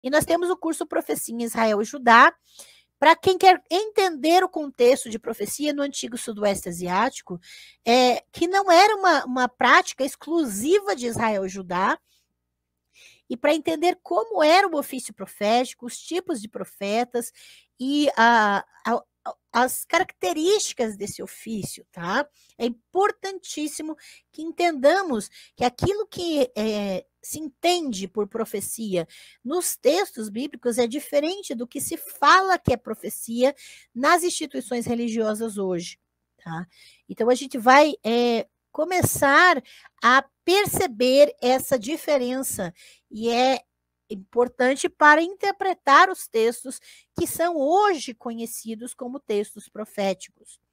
E nós temos o curso Profecia em Israel e Judá, para quem quer entender o contexto de profecia no antigo Sudoeste Asiático, que não era uma prática exclusiva de Israel e Judá, e para entender como era o ofício profético, os tipos de profetas e as características desse ofício, tá? É importantíssimo que entendamos que aquilo que se entende por profecia nos textos bíblicos é diferente do que se fala que é profecia nas instituições religiosas hoje, tá? Então a gente vai começar a perceber essa diferença e é importante para interpretar os textos que são hoje conhecidos como textos proféticos.